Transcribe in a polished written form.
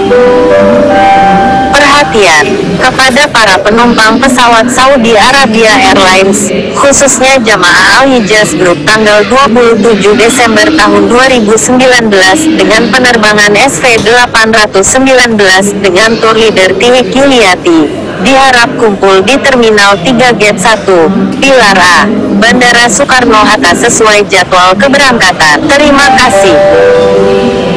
Perhatian kepada para penumpang pesawat Saudi Arabia Airlines, khususnya jamaah Al-Hijaz Group tanggal 27 Desember tahun 2019 dengan penerbangan SV819 dengan tour leader Tihik Yuliati, diharap kumpul di Terminal 3 Gate 1, Pilar A, Bandara Soekarno-Hatta sesuai jadwal keberangkatan. Terima kasih.